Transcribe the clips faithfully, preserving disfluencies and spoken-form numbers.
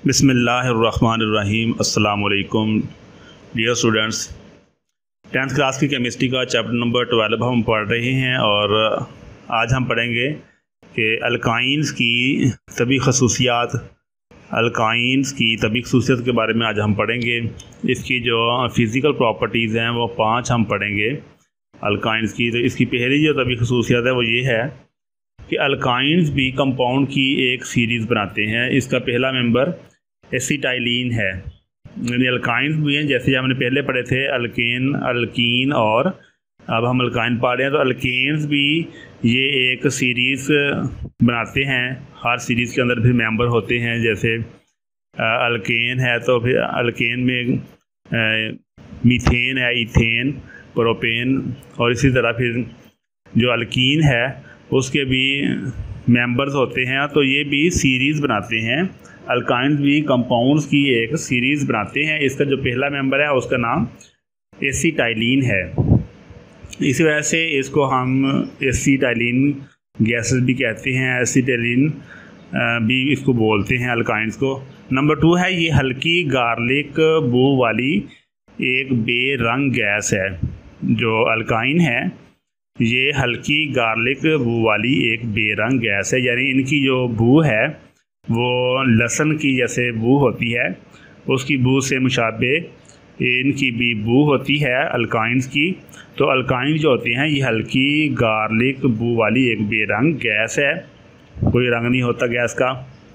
बिस्मिल्लाहिर्रहमानिर्रहीम। अस्सलाम वालेकुम डियर स्टूडेंट्स, टेंथ क्लास की केमिस्ट्री का चैप्टर नंबर ट्वेल्व हम पढ़ रहे हैं और आज हम पढ़ेंगे कि अल्काइंस की तभी खसूसियात अल्काइंस की तभी खसूसियत के बारे में आज हम पढ़ेंगे। इसकी जो फ़िज़िकल प्रॉपर्टीज़ हैं वो पांच हम पढ़ेंगे अल्काइंस की। तो इसकी पहली जो तभी खसूसियत है वो ये है कि अल्काइंस भी कंपाउंड की एक सीरीज़ बनाते हैं। इसका पहला मेंबर एसिटाइलिन है, यानी अल्काइंस भी हैं जैसे हमने पहले पढ़े थे अल्केन, अल्कीन और अब हम अल्काइन पढ़ रहे हैं। तो अल्केन्स भी ये एक सीरीज़ बनाते हैं। हर सीरीज़ के अंदर भी मेंबर होते हैं। जैसे अल्केन है तो फिर अल्केन में मीथेन है, इथेन, प्रोपेन और इसी तरह फिर जो अल्कीन है उसके भी मेंबर्स होते हैं। तो ये भी सीरीज़ बनाते हैं। अल्काइंस भी कंपाउंड्स की एक सीरीज़ बनाते हैं। इसका जो पहला मेंबर है उसका नाम एसिटाइलिन है। इसी वजह से इसको हम एसिटाइलिन गैसेस भी कहते हैं, एसिटाइलिन भी इसको बोलते हैं अल्काइंस को। नंबर टू है ये हल्की गार्लिक बू वाली एक बेरंग गैस है। जो अल्काइन है ये हल्की गार्लिक बू वाली एक बेरंग गैस है, यानी इनकी जो बू है वो लहसुन की जैसे बू होती है उसकी बू से मुशाबे इनकी भी बू होती है अल्काइंस की। तो अल्काइन जो होते हैं ये हल्की गार्लिक बू वाली एक बेरंग गैस है, कोई रंग नहीं होता गैस का।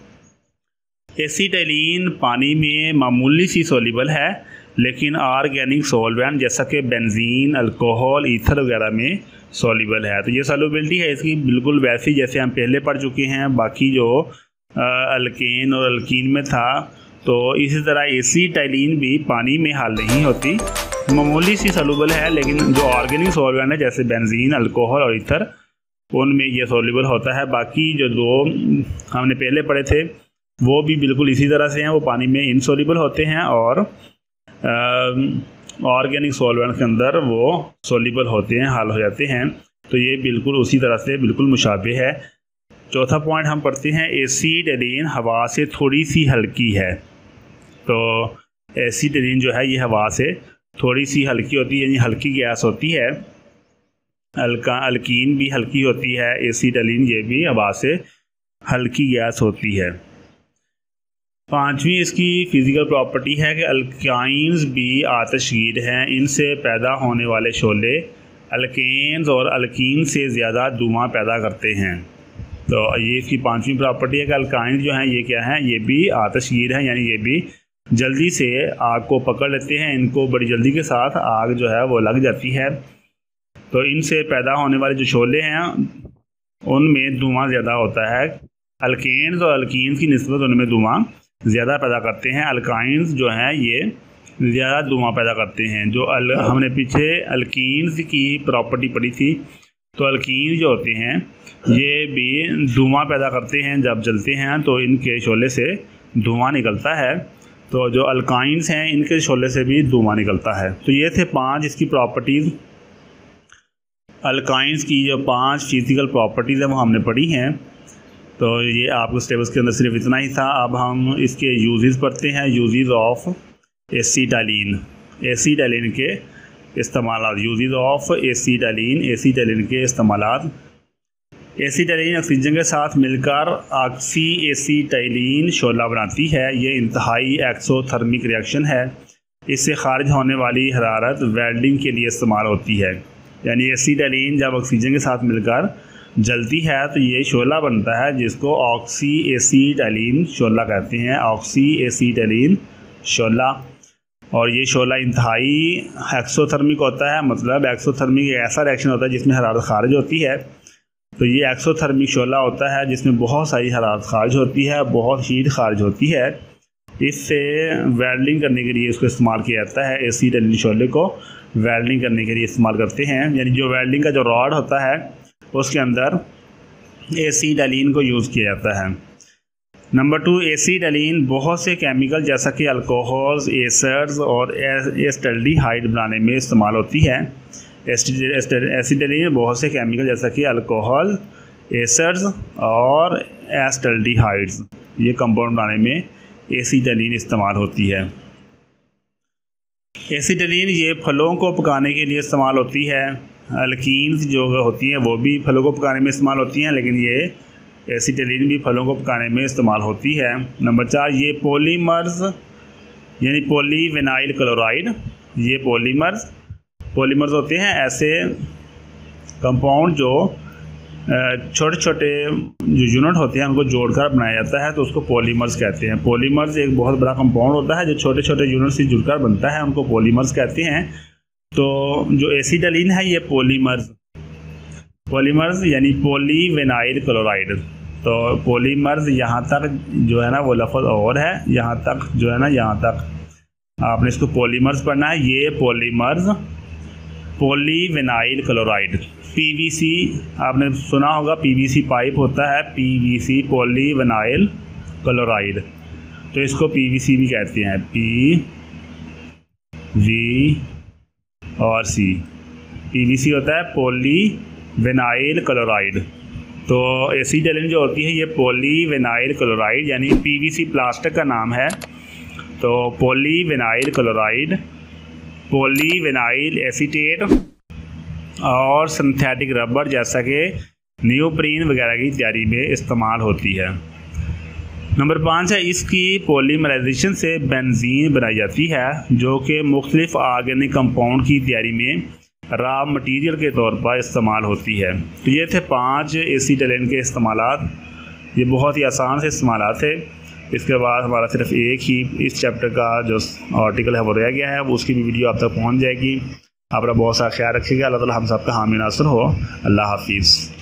एसिटाइलिन पानी में मामूली सी सोल्यूबल है, लेकिन ऑर्गेनिक सॉल्वेंट जैसा कि बेंजीन, अल्कोहल, ईथर वगैरह में सॉल्यूबल है। तो ये सॉल्युबिलिटी है इसकी बिल्कुल वैसी जैसे हम पहले पढ़ चुके हैं बाकी जो अल्केन और अल्कीन में था। तो इसी तरह एसिटाइलिन भी पानी में हाल नहीं होती, मामूली सी सॉल्युबल है, लेकिन जो ऑर्गेनिक सॉल्वेंट है जैसे बेंजीन, अल्कोहल और ईथर उनमें ये सॉल्युबल होता है। बाकी जो दो हमने पहले पढ़े थे वो भी बिल्कुल इसी तरह से हैं, वो पानी में इनसॉल्युबल होते हैं और ऑर्गेनिक सॉल्वेंट के अंदर वो सॉल्युबल होते हैं, हाल हो जाते हैं। तो ये बिल्कुल उसी तरह से बिल्कुल मुशाबे है। चौथा पॉइंट हम पढ़ते हैं एसिटाइलिन हवा से थोड़ी सी हल्की है। तो एसिटाइलिन जो है ये हवा से थोड़ी सी हल्की होती है, यानी हल्की गैस होती है। अल्का अल्कीन भी हल्की होती है, एसिटाइलिन ये भी हवा से हल्की गैस होती है। पांचवी इसकी फ़िज़िकल प्रॉपर्टी है कि अल्काइंस भी आतिशगीर हैं। इनसे पैदा होने वाले शोले अल्केन्स और अल्कीन से ज़्यादा धुआं पैदा करते हैं। तो ये इसकी पांचवी प्रॉपर्टी है कि अल्काइंस जो हैं ये क्या हैं, ये भी आतिशगीर हैं, यानी ये भी जल्दी से आग को पकड़ लेते हैं। इनको बड़ी जल्दी के साथ आग जो है वो लग जाती है। तो इनसे पैदा होने वाले जो शोले हैं उनमें धुआं ज़्यादा होता है। अल्केन्स और अल्कीन्स की निस्बत उनमें धुआं ज़्यादा पैदा करते हैं। अल्काइंस जो हैं ये ज़्यादा धुआं पैदा करते हैं। जो अल हमने पीछे अल्कीन्स की प्रॉपर्टी पढ़ी थी, तो अल्कीन जो होते हैं ये भी धुआं पैदा करते हैं। जब जलते हैं तो इनके शोले से धुआं निकलता है। तो जो अल्काइंस हैं इनके शोले से भी धुआं निकलता है। तो ये थे पांच इसकी प्रॉपर्टीज़। अल्काइंस की जो पांच फिज़िकल प्रॉपर्टीज़ हैं वो हमने पढ़ी हैं। तो ये आपको सिलेबस के अंदर सिर्फ इतना ही था। अब हम इसके यूजेस पढ़ते हैं। यूजेस ऑफ एसिटाइलिन, एसिटाइलिन के इस्तेमालात। यूजेस ऑफ एसिटाइलिन, एसिटाइलिन के इस्तेमालात। एसिटाइलिन ऑक्सीजन के साथ मिलकर ऑक्सी एसिटाइलिन शोला बनाती है। ये इंतहाई एक्सोथर्मिक रिएक्शन है। इससे खारिज होने वाली हरारत वेल्डिंग के लिए इस्तेमाल होती है। यानी एसिटाइलिन जब ऑक्सीजन के साथ मिलकर जलती है तो ये शोला बनता है जिसको ऑक्सी एसिटाइलिन शोला कहते हैं। ऑक्सी एसिटाइलिन शोला। और ये शोला इंतहाई एक्सोथर्मिक होता है। मतलब एक्सोथर्मिक ऐसा रिएक्शन होता है जिसमें हरारत खारिज होती है। तो ये एक्सोथर्मिक शोला होता है जिसमें बहुत सारी हरारत खारिज होती है, बहुत हीट खारिज होती है। इससे वेल्डिंग करने के लिए इसको इस्तेमाल किया जाता है। एसिटाइलिन शोले को वेल्डिंग करने के लिए इस्तेमाल करते हैं। यानी जो वेल्डिंग का जो रॉड होता है उसके अंदर एसिटाइलिन को यूज़ किया जाता है। नंबर टू, एसिटाइलिन बहुत से केमिकल जैसा कि अल्कोहल्स, एसर्स और एस्टल्डिहाइड बनाने में इस्तेमाल होती है। एसिटाइलिन बहुत से केमिकल जैसा कि अल्कोहल, एसर्स और एस्टल्डिहाइड्स ये कंपाउंड बनाने में एसीटिलीन इस्तेमाल होती है। एसीटिलीन ये फलों को पकाने के लिए इस्तेमाल होती है। अल्कीन्स जो होती हैं वो भी फलों को पकाने में इस्तेमाल होती हैं, लेकिन ये एसीटिलीन भी फलों को पकाने में इस्तेमाल होती है। नंबर चार, ये पॉलीमर्स यानी पॉलीविनाइल क्लोराइड, ये पॉलीमर्स पॉलीमर्स होते हैं ऐसे कंपाउंड जो छोटे छोटे जो यूनिट होते हैं उनको जोड़कर बनाया जाता है, तो उसको पॉलीमर्स कहते हैं। पॉलीमर्स एक बहुत बड़ा कंपाउंड होता है जो छोटे छोटे यूनिट से जुड़कर बनता है, उनको पॉलीमर्स कहते हैं। तो जो एसीटिलीन है ये पॉलीमर्स पॉलीमर्स यानी पॉलीविनाइल क्लोराइड। तो पॉलीमर्स यहाँ तक जो है ना वो लफ्ज़ और है, यहाँ तक जो है ना यहाँ तक आपने इसको पॉलीमर्स पढ़ना है। ये पॉलीमर्स पॉलीविनाइल क्लोराइड, पीवीसी आपने सुना होगा, पीवीसी पाइप होता है, पीवीसी पॉलीविनाइल क्लोराइड, तो इसको पीवीसी भी कहते हैं, पी वी और सी। पीवीसी होता है पॉलीविनाइल क्लोराइड। तो एसीटिलीन जो होती है ये पॉलीविनाइल क्लोराइड यानी पीवीसी प्लास्टिक का नाम है। तो पॉलीविनाइल क्लोराइड, पॉलीविनाइल एसीटेट और सिंथेटिक रबर जैसा कि नियोप्रीन वगैरह की तैयारी में इस्तेमाल होती है। नंबर पाँच है, इसकी पॉलीमराइजेशन से बेंजीन बनाई जाती है जो कि मुख्तलिफ ऑर्गेनिक कंपाउंड की तैयारी में रॉ मटेरियल के तौर पर इस्तेमाल होती है। तो ये थे पांच एसीटिलीन के इस्तेमालात, ये बहुत ही आसान से इस्तेमालात थे। इसके बाद हमारा सिर्फ एक ही इस चैप्टर का जो आर्टिकल है वो रह गया है, उसकी भी वीडियो आप तक पहुंच जाएगी। आप अपना बहुत सारा ख्याल रखिएगा। अल्लाह ताला हम सब का हामी नासर हो। अल्लाह हाफिज़।